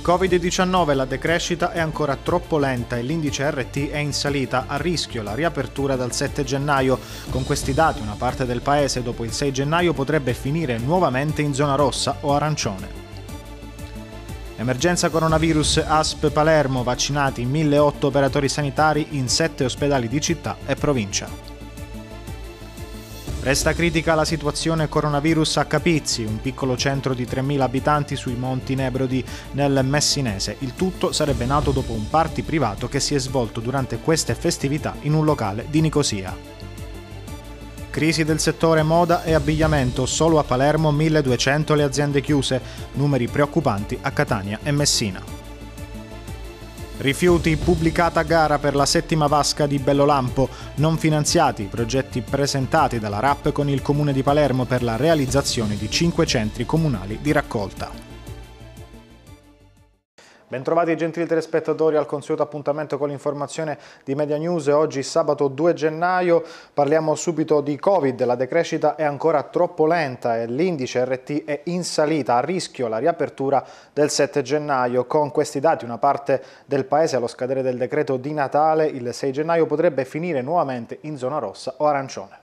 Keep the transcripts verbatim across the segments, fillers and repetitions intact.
Covid diciannove, la decrescita è ancora troppo lenta e l'indice R T è in salita, a rischio la riapertura dal sette gennaio. Con questi dati una parte del paese dopo il sei gennaio potrebbe finire nuovamente in zona rossa o arancione. Emergenza coronavirus, A S P Palermo, vaccinati milleotto operatori sanitari in sette ospedali di città e provincia. Resta critica la situazione coronavirus a Capizzi, un piccolo centro di tremila abitanti sui Monti Nebrodi nel Messinese. Il tutto sarebbe nato dopo un party privato che si è svolto durante queste festività in un locale di Nicosia. Crisi del settore moda e abbigliamento, solo a Palermo milleduecento le aziende chiuse, numeri preoccupanti a Catania e Messina. Rifiuti, pubblicata gara per la settima vasca di Bellolampo, non finanziati i progetti presentati dalla R A P con il Comune di Palermo per la realizzazione di cinque centri comunali di raccolta. Bentrovati gentili telespettatori al consueto appuntamento con l'informazione di Media News. Oggi sabato due gennaio parliamo subito di Covid. La decrescita è ancora troppo lenta e l'indice R T è in salita, a rischio la riapertura del sette gennaio. Con questi dati una parte del paese allo scadere del decreto di Natale il sei gennaio potrebbe finire nuovamente in zona rossa o arancione.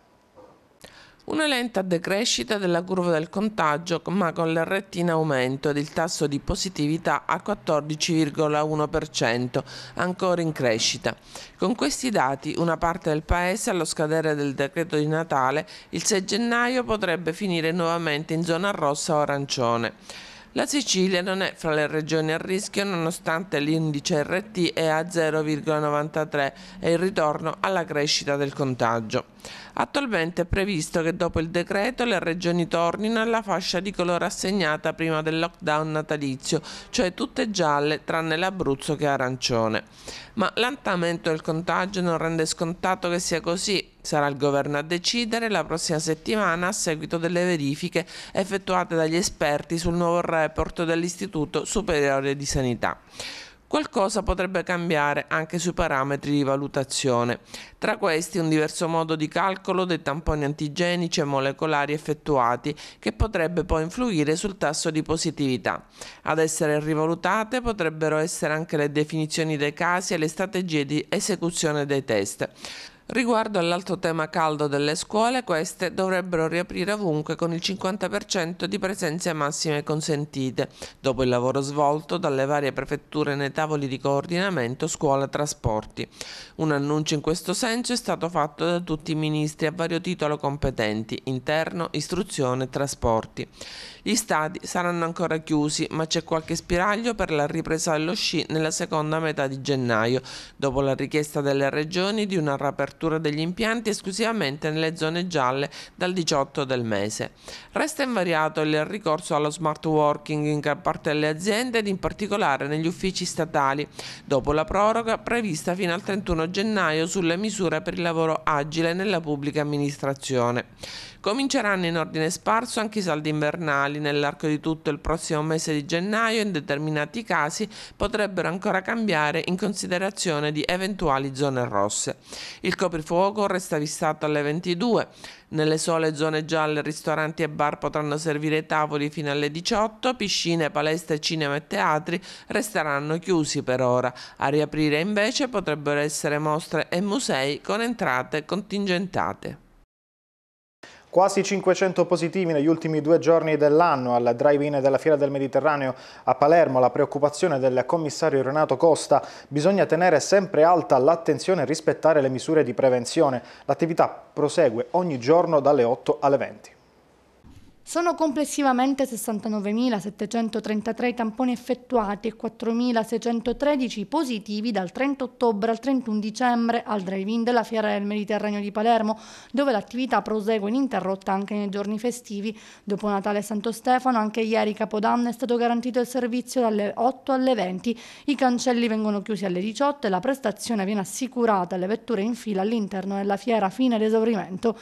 Una lenta decrescita della curva del contagio, ma con l'R T in aumento ed il tasso di positività a quattordici virgola uno per cento, ancora in crescita. Con questi dati una parte del paese allo scadere del decreto di Natale il sei gennaio potrebbe finire nuovamente in zona rossa o arancione. La Sicilia non è fra le regioni a rischio nonostante l'indice R T è a zero virgola novantatré e il ritorno alla crescita del contagio. Attualmente è previsto che dopo il decreto le regioni tornino alla fascia di colore assegnata prima del lockdown natalizio, cioè tutte gialle tranne l'Abruzzo che è arancione. Ma l'andamento del contagio non rende scontato che sia così. Sarà il governo a decidere la prossima settimana a seguito delle verifiche effettuate dagli esperti sul nuovo report dell'Istituto Superiore di Sanità. Qualcosa potrebbe cambiare anche sui parametri di valutazione. Tra questi un diverso modo di calcolo dei tamponi antigenici e molecolari effettuati, che potrebbe poi influire sul tasso di positività. Ad essere rivalutate potrebbero essere anche le definizioni dei casi e le strategie di esecuzione dei test. Riguardo all'altro tema caldo delle scuole, queste dovrebbero riaprire ovunque con il cinquanta per cento di presenze massime consentite, dopo il lavoro svolto dalle varie prefetture nei tavoli di coordinamento scuola-trasporti. Un annuncio in questo senso è stato fatto da tutti i ministri a vario titolo competenti, interno, istruzione e trasporti. Gli stadi saranno ancora chiusi, ma c'è qualche spiraglio per la ripresa dello sci nella seconda metà di gennaio, dopo la richiesta delle regioni di una riapertura degli impianti esclusivamente nelle zone gialle dal diciotto del mese. Resta invariato il ricorso allo smart working in gran parte delle aziende ed in particolare negli uffici statali, dopo la proroga prevista fino al trentuno gennaio sulle misure per il lavoro agile nella pubblica amministrazione. Cominceranno in ordine sparso anche i saldi invernali. Nell'arco di tutto il prossimo mese di gennaio in determinati casi potrebbero ancora cambiare in considerazione di eventuali zone rosse. Il coprifuoco resta fissato alle ventidue. Nelle sole zone gialle ristoranti e bar potranno servire i tavoli fino alle diciotto, piscine, palestre, cinema e teatri resteranno chiusi per ora. A riaprire invece potrebbero essere mostre e musei con entrate contingentate. Quasi cinquecento positivi negli ultimi due giorni dell'anno al drive-in della Fiera del Mediterraneo a Palermo. La preoccupazione del commissario Renato Costa: bisogna tenere sempre alta l'attenzione e rispettare le misure di prevenzione. L'attività prosegue ogni giorno dalle otto alle venti. Sono complessivamente sessantanovemilasettecentotrentatré i tamponi effettuati e quattromilaseicentotredici positivi dal trenta ottobre al trentuno dicembre al drive-in della Fiera del Mediterraneo di Palermo, dove l'attività prosegue ininterrotta anche nei giorni festivi. Dopo Natale e Santo Stefano, anche ieri Capodanno è stato garantito il servizio dalle otto alle venti. I cancelli vengono chiusi alle diciotto e la prestazione viene assicurata alle vetture in fila all'interno della fiera fino ad esaurimento.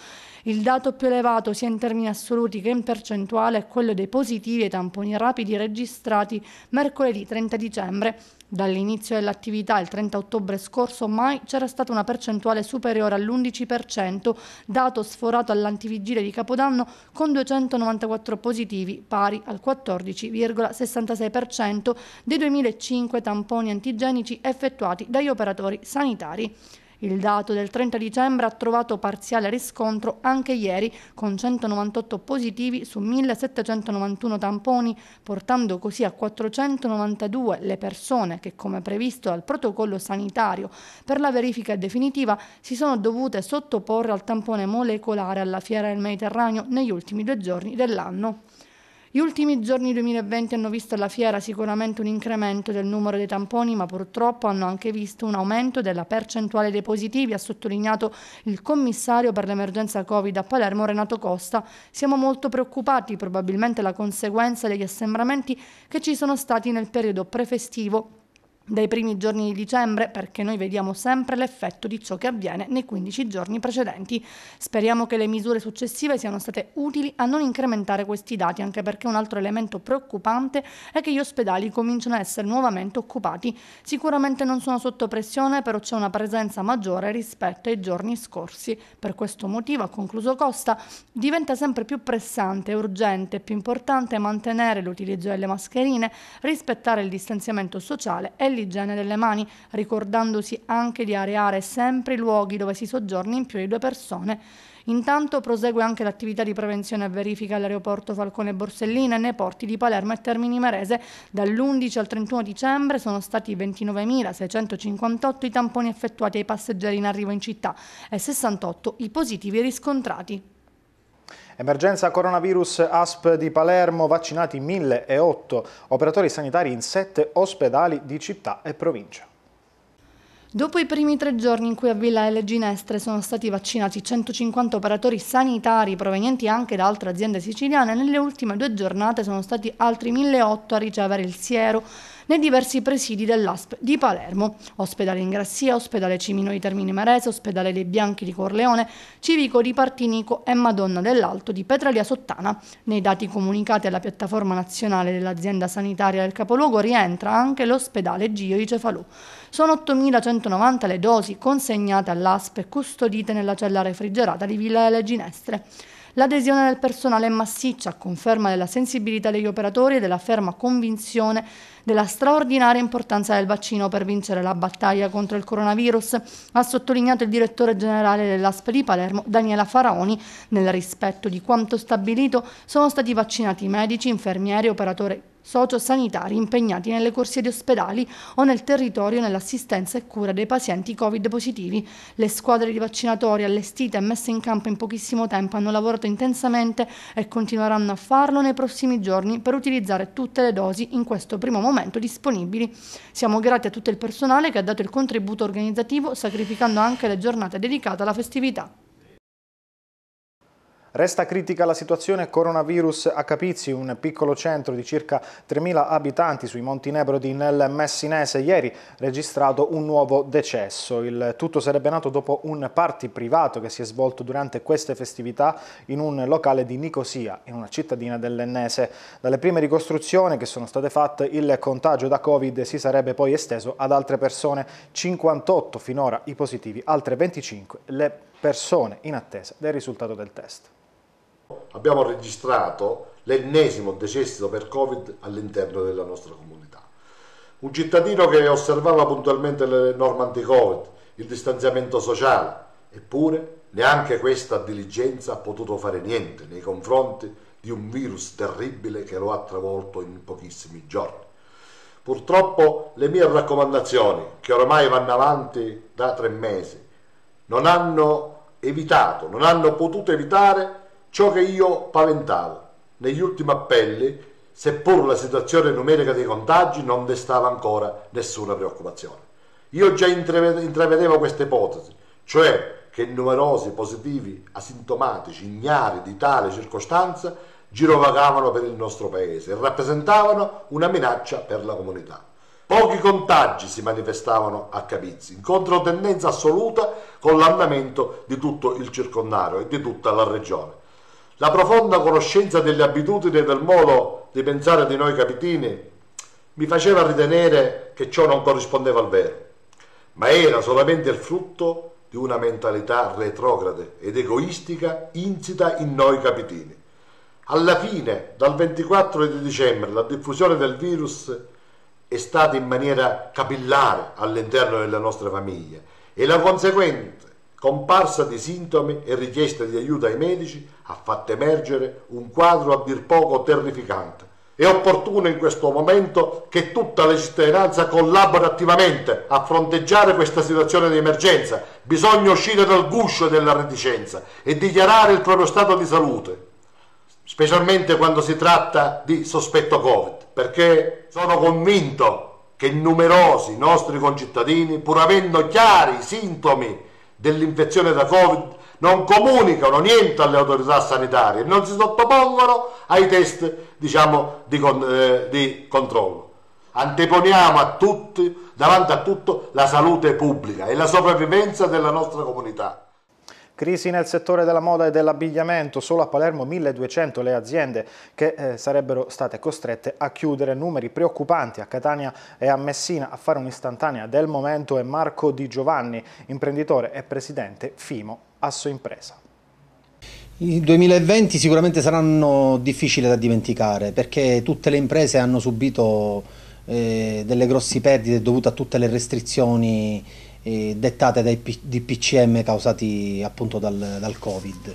Il dato più elevato sia in termini assoluti che in percentuale è quello dei positivi ai tamponi rapidi registrati mercoledì trenta dicembre. Dall'inizio dell'attività il trenta ottobre scorso mai c'era stata una percentuale superiore all'undici per cento, dato sforato all'antivigilia di Capodanno con duecentonovantaquattro positivi, pari al quattordici virgola sessantasei per cento dei duemilacinque tamponi antigenici effettuati dagli operatori sanitari. Il dato del trenta dicembre ha trovato parziale riscontro anche ieri, con centonovantotto positivi su millesettecentonovantuno tamponi, portando così a quattrocentonovantadue le persone che, come previsto dal protocollo sanitario per la verifica definitiva, si sono dovute sottoporre al tampone molecolare alla Fiera del Mediterraneo negli ultimi due giorni dell'anno. Gli ultimi giorni duemilaventi hanno visto alla fiera sicuramente un incremento del numero dei tamponi, ma purtroppo hanno anche visto un aumento della percentuale dei positivi, ha sottolineato il commissario per l'emergenza Covid a Palermo Renato Costa. Siamo molto preoccupati, probabilmente la conseguenza degli assembramenti che ci sono stati nel periodo prefestivo dai primi giorni di dicembre, perché noi vediamo sempre l'effetto di ciò che avviene nei quindici giorni precedenti. Speriamo che le misure successive siano state utili a non incrementare questi dati, anche perché un altro elemento preoccupante è che gli ospedali cominciano a essere nuovamente occupati. Sicuramente non sono sotto pressione, però c'è una presenza maggiore rispetto ai giorni scorsi. Per questo motivo, ha concluso Costa, diventa sempre più pressante, urgente e più importante mantenere l'utilizzo delle mascherine, rispettare il distanziamento sociale e l'igiene delle mani, ricordandosi anche di areare sempre i luoghi dove si soggiorna in più di due persone. Intanto prosegue anche l'attività di prevenzione e verifica all'aeroporto Falcone Borsellino e nei porti di Palermo e Termini Imerese. Dall'undici al trentuno dicembre sono stati ventinovemilaseicentocinquantotto i tamponi effettuati ai passeggeri in arrivo in città e sessantotto i positivi riscontrati. Emergenza coronavirus A S P di Palermo, vaccinati mille e otto operatori sanitari in sette ospedali di città e provincia. Dopo i primi tre giorni in cui a Villa delle Ginestre sono stati vaccinati centocinquanta operatori sanitari provenienti anche da altre aziende siciliane, nelle ultime due giornate sono stati altri mille e otto a ricevere il siero nei diversi presidi dell'A S P di Palermo: Ospedale Ingrassia, Ospedale Cimino di Termini Imerese, Ospedale dei Bianchi di Corleone, Civico di Partinico e Madonna dell'Alto di Petralia Sottana. Nei dati comunicati alla piattaforma nazionale dell'azienda sanitaria del capoluogo rientra anche l'Ospedale Gio di Cefalù. Sono ottomilacentonovanta le dosi consegnate all'A S P e custodite nella cella refrigerata di Villa delle Ginestre. L'adesione del personale è massiccia, a conferma della sensibilità degli operatori e della ferma convinzione della straordinaria importanza del vaccino per vincere la battaglia contro il coronavirus, ha sottolineato il direttore generale dell'A S P di Palermo, Daniela Faraoni. Nel rispetto di quanto stabilito sono stati vaccinati medici, infermieri e operatori sociosanitari impegnati nelle corsie di ospedali o nel territorio nell'assistenza e cura dei pazienti Covid positivi. Le squadre di vaccinatori allestite e messe in campo in pochissimo tempo hanno lavorato intensamente e continueranno a farlo nei prossimi giorni per utilizzare tutte le dosi in questo primo momento disponibili. Siamo grati a tutto il personale che ha dato il contributo organizzativo, sacrificando anche le giornate dedicate alla festività. Resta critica la situazione coronavirus a Capizzi, un piccolo centro di circa tremila abitanti sui Monti Nebrodi nel Messinese. Ieri registrato un nuovo decesso. Il tutto sarebbe nato dopo un party privato che si è svolto durante queste festività in un locale di Nicosia, in una cittadina dell'Ennese. Dalle prime ricostruzioni che sono state fatte, il contagio da Covid si sarebbe poi esteso ad altre persone. cinquantotto finora i positivi, altre venticinque le persone in attesa del risultato del test. Abbiamo registrato l'ennesimo decesso per Covid all'interno della nostra comunità. Un cittadino che osservava puntualmente le norme anti-Covid, il distanziamento sociale, eppure neanche questa diligenza ha potuto fare niente nei confronti di un virus terribile che lo ha travolto in pochissimi giorni. Purtroppo le mie raccomandazioni, che ormai vanno avanti da tre mesi, non hanno evitato, non hanno potuto evitare ciò che io paventavo. Negli ultimi appelli, seppur la situazione numerica dei contagi non destava ancora nessuna preoccupazione. Io già intravedevo questa ipotesi, cioè che numerosi positivi asintomatici, ignari di tale circostanza, girovagavano per il nostro paese e rappresentavano una minaccia per la comunità. Poi Pochi contagi si manifestavano a Capizzi, in controtendenza assoluta con l'andamento di tutto il circondario e di tutta la regione. La profonda conoscenza delle abitudini e del modo di pensare di noi capitini mi faceva ritenere che ciò non corrispondeva al vero, ma era solamente il frutto di una mentalità retrograde ed egoistica insita in noi capitini. Alla fine, dal ventiquattro di dicembre, la diffusione del virus è stata in maniera capillare all'interno delle nostre famiglie e la conseguente comparsa di sintomi e richieste di aiuto ai medici ha fatto emergere un quadro a dir poco terrificante. È opportuno in questo momento che tutta la cittadinanza collabori attivamente a fronteggiare questa situazione di emergenza. Bisogna uscire dal guscio della reticenza e dichiarare il proprio stato di salute, specialmente quando si tratta di sospetto Covid, perché sono convinto che numerosi nostri concittadini, pur avendo chiari sintomi dell'infezione da Covid, non comunicano niente alle autorità sanitarie e non si sottopongono ai test, diciamo, di, con, eh, di controllo. Anteponiamo a tutti, davanti a tutto, la salute pubblica e la sopravvivenza della nostra comunità. Crisi nel settore della moda e dell'abbigliamento, solo a Palermo milleduecento le aziende che eh, sarebbero state costrette a chiudere, numeri preoccupanti a Catania e a Messina. A fare un'istantanea del momento è Marco Di Giovanni, imprenditore e presidente Fimo Assoimpresa. I duemilaventi sicuramente saranno difficili da dimenticare perché tutte le imprese hanno subito eh, delle grossi perdite dovute a tutte le restrizioni dettate dai D P C M causati appunto dal, dal Covid.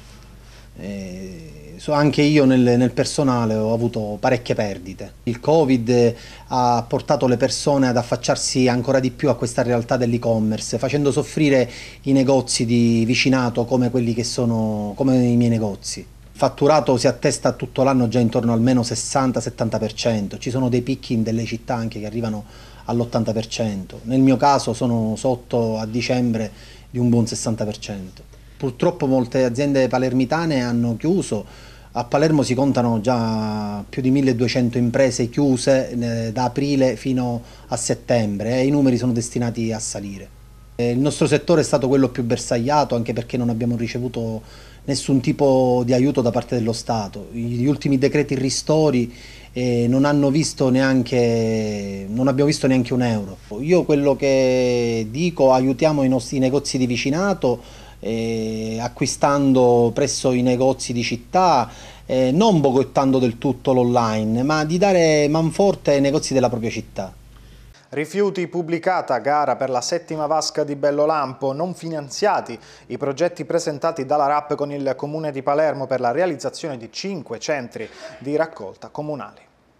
Eh, so anche io nel, nel personale ho avuto parecchie perdite. Il Covid ha portato le persone ad affacciarsi ancora di più a questa realtà dell'e-commerce, facendo soffrire i negozi di vicinato come quelli che sono come i miei negozi. Il fatturato si attesta tutto l'anno già intorno al meno sessanta settanta per cento, ci sono dei picchi in delle città anche che arrivano all'ottanta per cento, nel mio caso sono sotto a dicembre di un buon sessanta per cento. Purtroppo molte aziende palermitane hanno chiuso, a Palermo si contano già più di milleduecento imprese chiuse eh, da aprile fino a settembre e i numeri sono destinati a salire. Eh, il nostro settore è stato quello più bersagliato anche perché non abbiamo ricevuto nessun tipo di aiuto da parte dello Stato. Gli ultimi decreti ristori e non hanno visto neanche, non abbiamo visto neanche un euro. Io quello che dico, aiutiamo i nostri negozi di vicinato eh, acquistando presso i negozi di città, eh, non boicottando del tutto l'online, ma di dare manforte ai negozi della propria città. Rifiuti, pubblicata gara per la settima vasca di Bellolampo, non finanziati i progetti presentati dalla R A P con il Comune di Palermo per la realizzazione di cinque centri di raccolta comunali.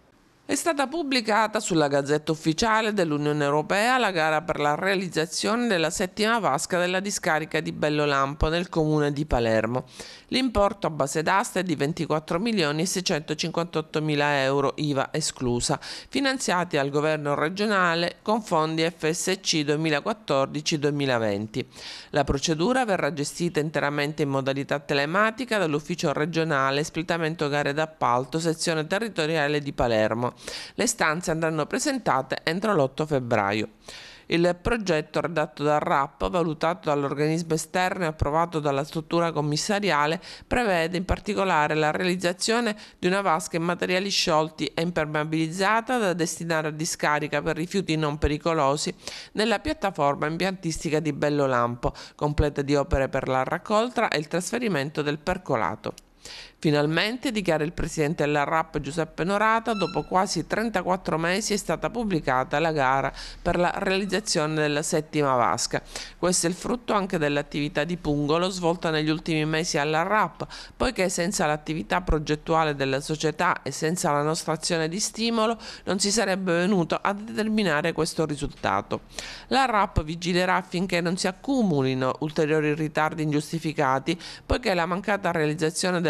È stata pubblicata sulla Gazzetta Ufficiale dell'Unione Europea la gara per la realizzazione della settima vasca della discarica di Bellolampo nel comune di Palermo. L'importo a base d'asta è di ventiquattro milioni seicentocinquantotto mila euro, I V A esclusa, finanziati al governo regionale con fondi F S C duemilaquattordici duemilaventi. La procedura verrà gestita interamente in modalità telematica dall'ufficio regionale espletamento gare d'appalto sezione territoriale di Palermo. Le istanze andranno presentate entro l'otto febbraio. Il progetto redatto dal R A P, valutato dall'organismo esterno e approvato dalla struttura commissariale, prevede in particolare la realizzazione di una vasca in materiali sciolti e impermeabilizzata da destinare a discarica per rifiuti non pericolosi nella piattaforma impiantistica di Bellolampo, completa di opere per la raccolta e il trasferimento del percolato. Finalmente, dichiara il presidente della R A P Giuseppe Norata, dopo quasi trentaquattro mesi è stata pubblicata la gara per la realizzazione della settima vasca. Questo è il frutto anche dell'attività di pungolo svolta negli ultimi mesi alla R A P, poiché senza l'attività progettuale della società e senza la nostra azione di stimolo non si sarebbe venuto a determinare questo risultato. La R A P vigilerà affinché non si accumulino ulteriori ritardi ingiustificati, poiché la mancata realizzazione della settima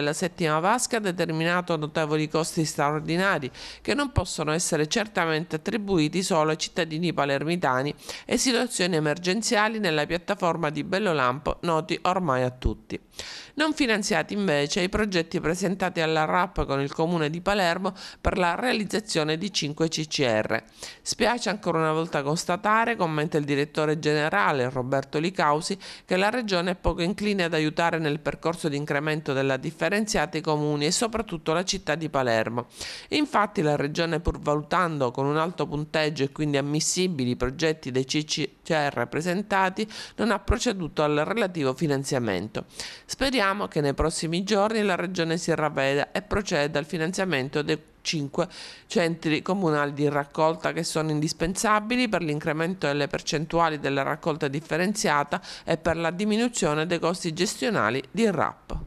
ultima vasca ha determinato notevoli costi straordinari che non possono essere certamente attribuiti solo ai cittadini palermitani e situazioni emergenziali nella piattaforma di Bellolampo noti ormai a tutti. Non finanziati invece i progetti presentati alla R A P con il Comune di Palermo per la realizzazione di cinque C C R. Spiace ancora una volta constatare, commenta il direttore generale Roberto Licausi, che la Regione è poco incline ad aiutare nel percorso di incremento della differenziata i comuni e soprattutto la città di Palermo. Infatti la Regione, pur valutando con un alto punteggio e quindi ammissibili i progetti dei C C R presentati, non ha proceduto al relativo finanziamento. Speriamo che nei prossimi giorni la Regione si ravveda e proceda al finanziamento dei cinque centri comunali di raccolta che sono indispensabili per l'incremento delle percentuali della raccolta differenziata e per la diminuzione dei costi gestionali di R A P.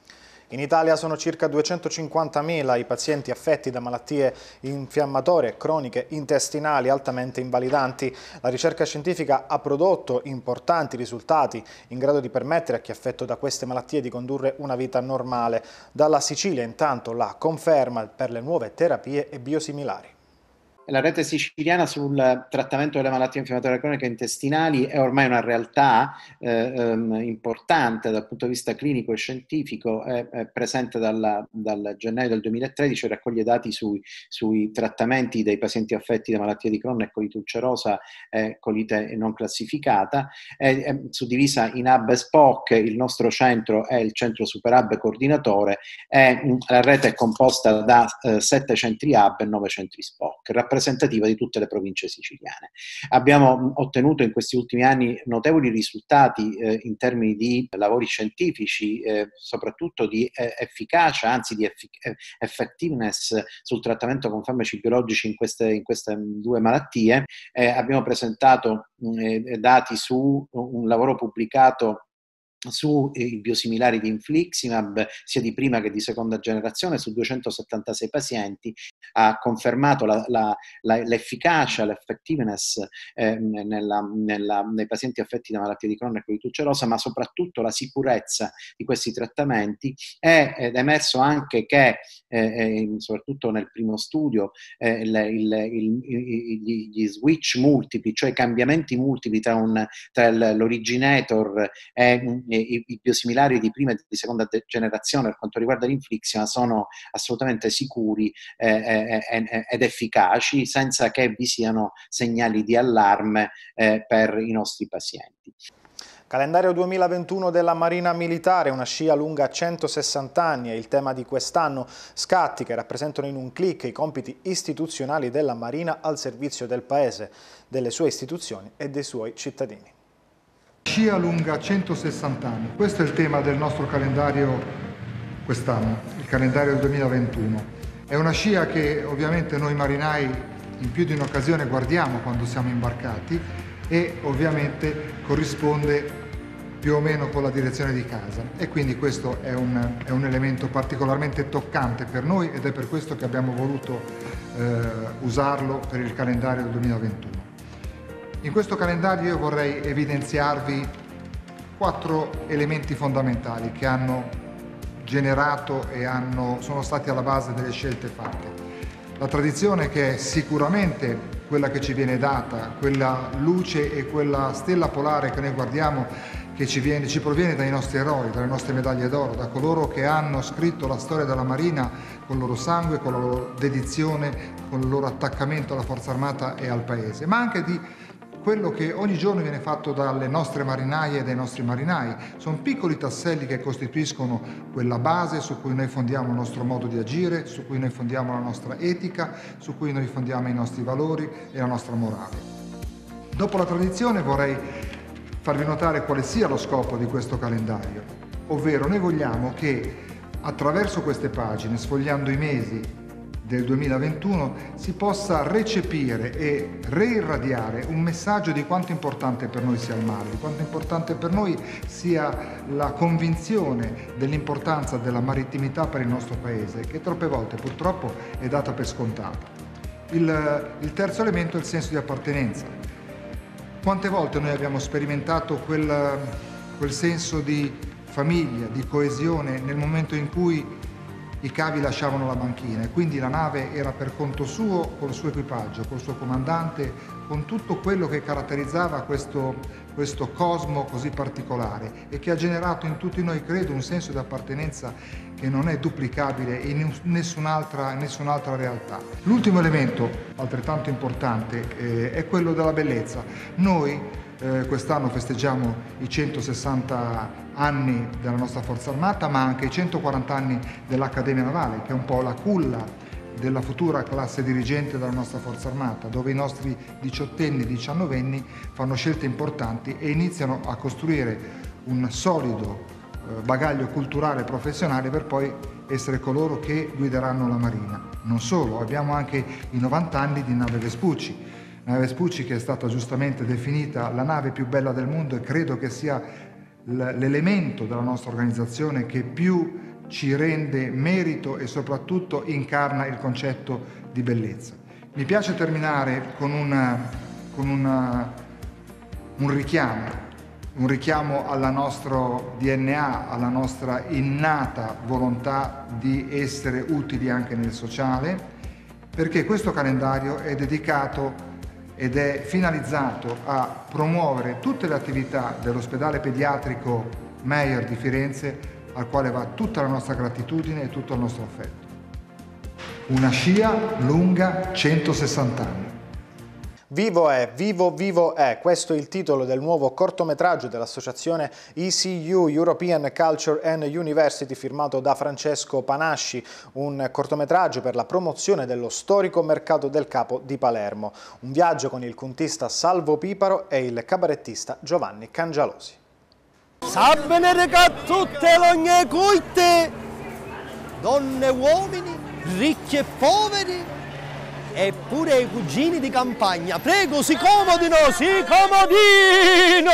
In Italia sono circa duecentocinquantamila i pazienti affetti da malattie infiammatorie croniche intestinali altamente invalidanti. La ricerca scientifica ha prodotto importanti risultati in grado di permettere a chi è affetto da queste malattie di condurre una vita normale. Dalla Sicilia intanto la conferma per le nuove terapie e biosimilari. La rete siciliana sul trattamento delle malattie infiammatorie croniche intestinali è ormai una realtà eh, ehm, importante dal punto di vista clinico e scientifico, è, è presente dalla, dal gennaio del duemilatredici, raccoglie dati sui, sui trattamenti dei pazienti affetti da malattie di Crohn e colite ulcerosa e colite non classificata, è, è suddivisa in hub e spoke. Il nostro centro è il centro super hub coordinatore e la rete è composta da eh, sette centri hub e nove centri spoke, rappresentativa di tutte le province siciliane. Abbiamo ottenuto in questi ultimi anni notevoli risultati eh, in termini di lavori scientifici, eh, soprattutto di eh, efficacia, anzi di effic- effectiveness sul trattamento con farmaci biologici in queste, in queste due malattie. Eh, abbiamo presentato eh, dati su un lavoro pubblicato sui biosimilari di infliximab, sia di prima che di seconda generazione, su duecentosettantasei pazienti, ha confermato la, la, la, l'efficacia, l'effectiveness eh, nella, nella, nei pazienti affetti da malattie di Crohn e colite ulcerosa, ma soprattutto la sicurezza di questi trattamenti. È, ed è emerso anche che, eh, soprattutto nel primo studio, eh, il, il, il, gli switch multipli, cioè i cambiamenti multipli tra, un, tra l'originator e I, i biosimilari di prima e di seconda generazione per quanto riguarda l'infliximab sono assolutamente sicuri eh, eh, ed efficaci, senza che vi siano segnali di allarme eh, per i nostri pazienti. Calendario duemilaventuno della Marina Militare, una scia lunga centosessanta anni, è il tema di quest'anno. Scatti che rappresentano in un clic i compiti istituzionali della Marina al servizio del Paese, delle sue istituzioni e dei suoi cittadini. Scia lunga centosessanta anni, questo è il tema del nostro calendario quest'anno, il calendario duemilaventuno. È una scia che ovviamente noi marinai in più di un'occasione guardiamo quando siamo imbarcati e ovviamente corrisponde più o meno con la direzione di casa, e quindi questo è un, è un elemento particolarmente toccante per noi ed è per questo che abbiamo voluto eh, usarlo per il calendario del duemilaventuno. In questo calendario io vorrei evidenziarvi quattro elementi fondamentali che hanno generato e hanno, sono stati alla base delle scelte fatte. La tradizione, che è sicuramente quella che ci viene data, quella luce e quella stella polare che noi guardiamo, che ci, viene, ci proviene dai nostri eroi, dalle nostre medaglie d'oro, da coloro che hanno scritto la storia della Marina con il loro sangue, con la loro dedizione, con il loro attaccamento alla Forza Armata e al Paese, ma anche di quello che ogni giorno viene fatto dalle nostre marinaie e dai nostri marinai. Sono piccoli tasselli che costituiscono quella base su cui noi fondiamo il nostro modo di agire, su cui noi fondiamo la nostra etica, su cui noi fondiamo i nostri valori e la nostra morale. Dopo la tradizione vorrei farvi notare quale sia lo scopo di questo calendario, ovvero noi vogliamo che attraverso queste pagine, sfogliando i mesi del duemilaventuno, si possa recepire e reirradiare un messaggio di quanto importante per noi sia il mare, di quanto importante per noi sia la convinzione dell'importanza della marittimità per il nostro Paese, che troppe volte purtroppo è data per scontata. Il, il terzo elemento è il senso di appartenenza. Quante volte noi abbiamo sperimentato quel, quel senso di famiglia, di coesione nel momento in cui i cavi lasciavano la banchina e quindi la nave era per conto suo, col suo equipaggio, col suo comandante, con tutto quello che caratterizzava questo, questo cosmo così particolare e che ha generato in tutti noi, credo, un senso di appartenenza che non è duplicabile in nessun'altra, nessun'altra realtà. L'ultimo elemento, altrettanto importante, eh, è quello della bellezza. Noi Eh, quest'anno festeggiamo i centosessanta anni della nostra Forza Armata, ma anche i centoquaranta anni dell'Accademia Navale, che è un po' la culla della futura classe dirigente della nostra Forza Armata, dove i nostri diciottenni, diciannovenni fanno scelte importanti e iniziano a costruire un solido eh, bagaglio culturale e professionale per poi essere coloro che guideranno la Marina. Non solo, abbiamo anche i novanta anni di Nave Vespucci. Nave Vespucci, che è stata giustamente definita la nave più bella del mondo, e credo che sia l'elemento della nostra organizzazione che più ci rende merito e soprattutto incarna il concetto di bellezza. Mi piace terminare con, una, con una, un richiamo, un richiamo al nostro D N A, alla nostra innata volontà di essere utili anche nel sociale, perché questo calendario è dedicato ed è finalizzato a promuovere tutte le attività dell'ospedale pediatrico Meyer di Firenze, al quale va tutta la nostra gratitudine e tutto il nostro affetto. Una scia lunga centosessanta anni. Vivo è, vivo, vivo è, questo è il titolo del nuovo cortometraggio dell'associazione E C U, European Culture and University, firmato da Francesco Panasci, un cortometraggio per la promozione dello storico mercato del capo di Palermo. Un viaggio con il contista Salvo Piparo e il cabarettista Giovanni Cangialosi. Sa bene che tutte le cuite, donne e uomini, ricchi e poveri, e pure i cugini di campagna. Prego, si comodino, si comodino!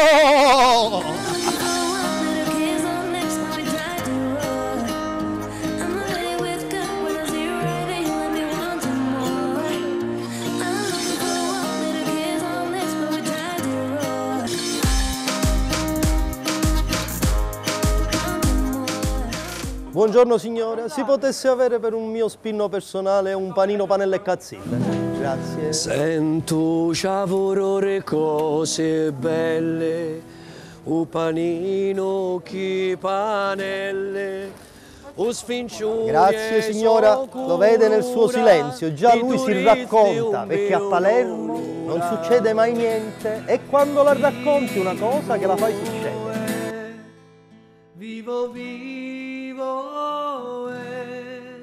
Buongiorno signora, si potesse avere per un mio spinno personale un panino, panelle e cazzille? Grazie. Sento ciavorore cose belle, un panino, chi panelle, un sfincione. Grazie signora, lo vede nel suo silenzio, già lui si racconta, perché a Palermo non succede mai niente e quando la racconti una cosa che la fai succedere. Vivo, vivo. Vivo è,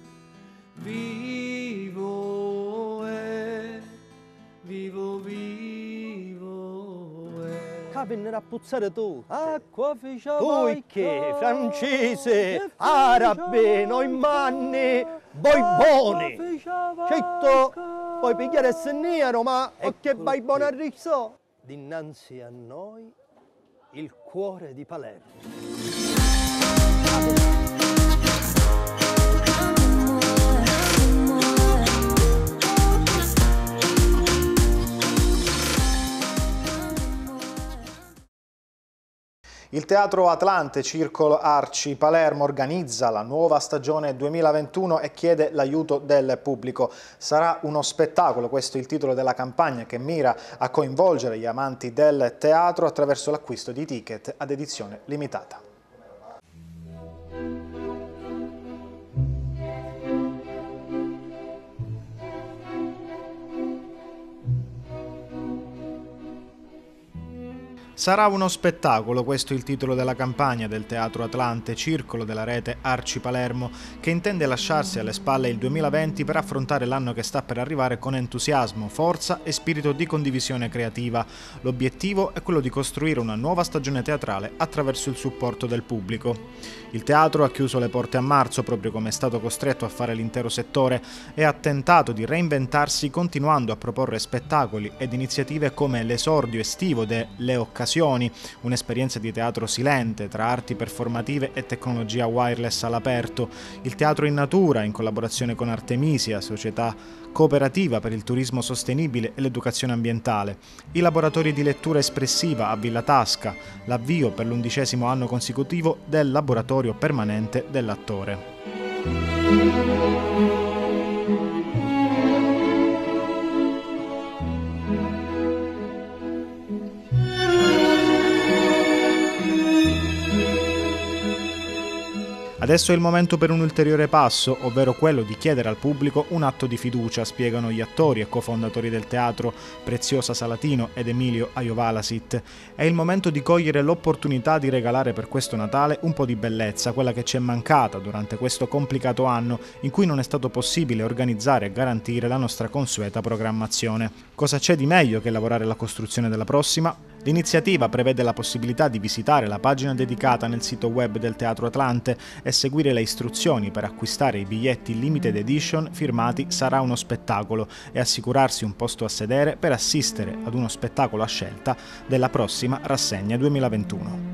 vivo è, vivo, vivo è. Capennere a puzzare tu. Acqua feciava. Tu che? Francese, arabe, noi manni, voi buoni. Certo, puoi pigliare il nero, ma e che vai buono a rizzo? Dinanzi a noi, il cuore di Palermo. Il Teatro Atlante Circolo Arci Palermo organizza la nuova stagione duemilaventuno e chiede l'aiuto del pubblico. Sarà uno spettacolo, questo è il titolo della campagna, che mira a coinvolgere gli amanti del teatro attraverso l'acquisto di ticket ad edizione limitata. Sarà uno spettacolo, questo è il titolo della campagna del Teatro Atlante, circolo della rete Arci Palermo, che intende lasciarsi alle spalle il duemilaventi per affrontare l'anno che sta per arrivare con entusiasmo, forza e spirito di condivisione creativa. L'obiettivo è quello di costruire una nuova stagione teatrale attraverso il supporto del pubblico. Il teatro ha chiuso le porte a marzo, proprio come è stato costretto a fare l'intero settore, e ha tentato di reinventarsi continuando a proporre spettacoli ed iniziative come l'esordio estivo delle occasioni, un'esperienza di teatro silente tra arti performative e tecnologia wireless all'aperto, il teatro in natura in collaborazione con Artemisia, società cooperativa per il turismo sostenibile e l'educazione ambientale, i laboratori di lettura espressiva a Villa Tasca, l'avvio per l'undicesimo anno consecutivo del laboratorio permanente dell'attore. Adesso è il momento per un ulteriore passo, ovvero quello di chiedere al pubblico un atto di fiducia, spiegano gli attori e cofondatori del teatro Preziosa Salatino ed Emilio Aiovalasit. È il momento di cogliere l'opportunità di regalare per questo Natale un po' di bellezza, quella che ci è mancata durante questo complicato anno in cui non è stato possibile organizzare e garantire la nostra consueta programmazione. Cosa c'è di meglio che lavorare alla costruzione della prossima? L'iniziativa prevede la possibilità di visitare la pagina dedicata nel sito web del Teatro Atlante e seguire le istruzioni per acquistare i biglietti limited edition firmati Sarà uno spettacolo e assicurarsi un posto a sedere per assistere ad uno spettacolo a scelta della prossima rassegna duemilaventuno.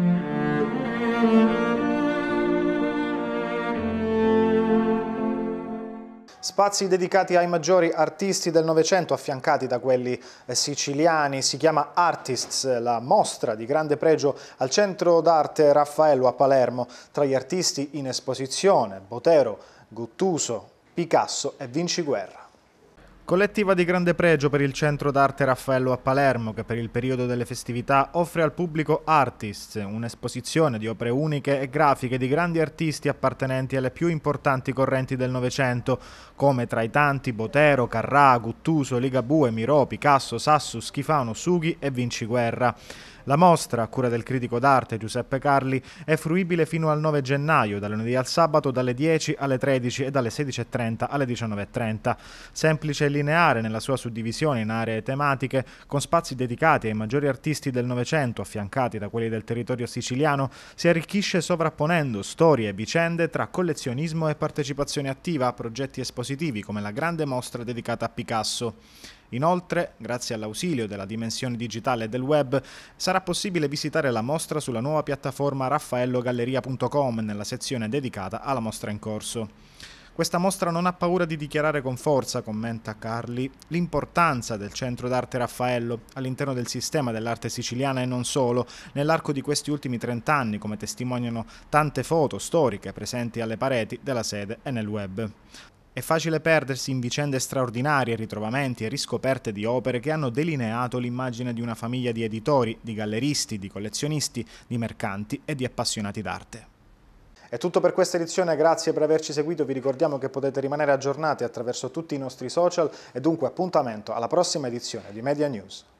Spazi dedicati ai maggiori artisti del Novecento, affiancati da quelli siciliani. Si chiama Artists, la mostra di grande pregio al Centro d'Arte Raffaello a Palermo. Tra gli artisti in esposizione, Botero, Guttuso, Picasso e Vinci Guerra. Collettiva di grande pregio per il Centro d'Arte Raffaello a Palermo, che per il periodo delle festività offre al pubblico Artists, un'esposizione di opere uniche e grafiche di grandi artisti appartenenti alle più importanti correnti del Novecento, come tra i tanti Botero, Carrà, Guttuso, Ligabue, Miró, Picasso, Sassu, Schifano, Sughi e Vinci Guerra. La mostra, a cura del critico d'arte Giuseppe Carli, è fruibile fino al nove gennaio, dal lunedì al sabato dalle dieci alle tredici e dalle sedici e trenta alle diciannove e trenta. Semplice e lineare nella sua suddivisione in aree tematiche, con spazi dedicati ai maggiori artisti del Novecento, affiancati da quelli del territorio siciliano, si arricchisce sovrapponendo storie e vicende tra collezionismo e partecipazione attiva a progetti espositivi come la grande mostra dedicata a Picasso. Inoltre, grazie all'ausilio della dimensione digitale e del web, sarà possibile visitare la mostra sulla nuova piattaforma raffaello galleria punto com nella sezione dedicata alla mostra in corso. Questa mostra non ha paura di dichiarare con forza, commenta Carli, l'importanza del Centro d'Arte Raffaello all'interno del sistema dell'arte siciliana e non solo, nell'arco di questi ultimi trent'anni, come testimoniano tante foto storiche presenti alle pareti della sede e nel web. È facile perdersi in vicende straordinarie, ritrovamenti e riscoperte di opere che hanno delineato l'immagine di una famiglia di editori, di galleristi, di collezionisti, di mercanti e di appassionati d'arte. È tutto per questa edizione, grazie per averci seguito, vi ricordiamo che potete rimanere aggiornati attraverso tutti i nostri social e dunque appuntamento alla prossima edizione di Media News.